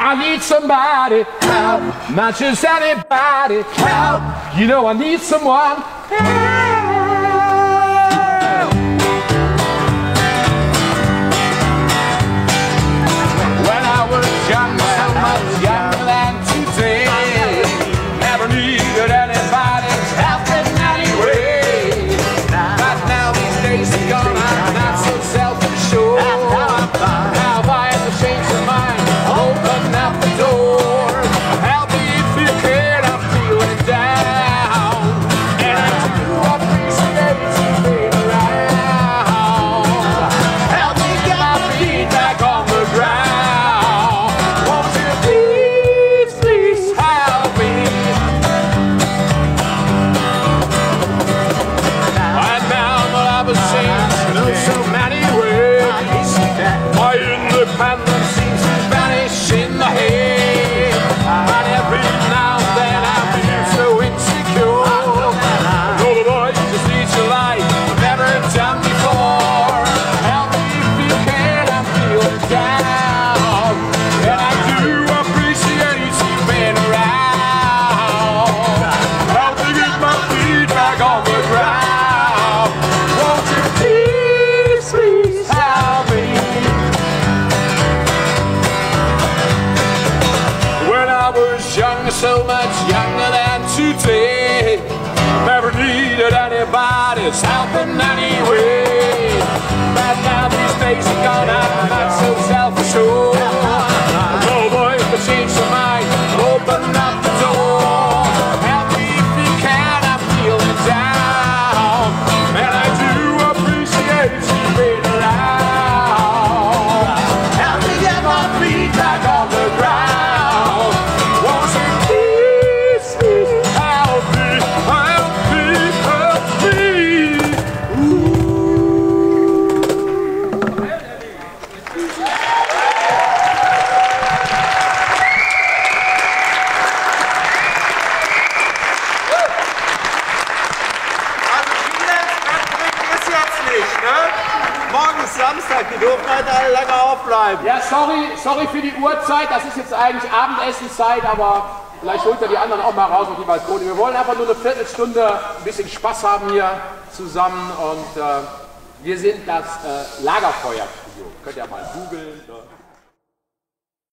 I need somebody help, not just anybody help. You know I need someone help. When I was young, so much younger than today, never needed anybody's help in any way. But now these days are gone, I'm not so self-assured. Now I have to change my mind, open up the door. Help me if you can, I'm feeling down, and I do appreciate you being around. Help me get my feet back on the ground. Won't you please, please help me? I'm bound, but I've been changed in so many ways. My independence seems to vanish in the head, and every now and then I feel so insecure. All the boys just need your light, never done before. Help me if you can, I'm feeling down, and I do appreciate you being around. Help me get my feet back on the ground. Won't you please, please help me? When I was young, so much younger than today, never needed anybody's help in any way. But now these days are gone, I'm not so self-assured. No boy can change your mind, open up the door. Help me if you can, I'm feeling down, and I do appreciate you being around. Help me get my feet back on the ground. Won't you please, please help me, help me, help me. Also Freelance bringt es jetzt nicht, ne? Morgen ist Samstag, die dürfen halt alle lange aufbleiben. Ja, sorry für die Uhrzeit, das ist jetzt eigentlich Abendessenszeit, aber vielleicht holt ihr die anderen auch mal raus auf die Balkone. Wir wollen einfach nur eine Viertelstunde ein bisschen Spaß haben hier zusammen und wir sind das Lagerfeuer-Trio. Könnt ihr mal googeln.